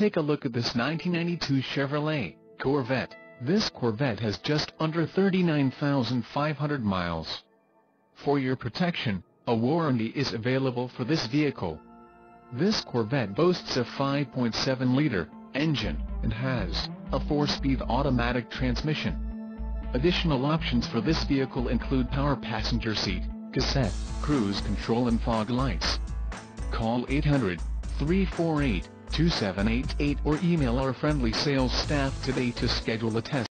take a look at this 1992 Chevrolet Corvette. This Corvette has just under 39,500 miles. For your protection, a warranty is available for this vehicle. This Corvette boasts a 5.7-liter engine and has a 4-speed automatic transmission. Additional options for this vehicle include power passenger seat, cassette, cruise control and fog lights. Call 800-348-2788 or email our friendly sales staff today to schedule a test.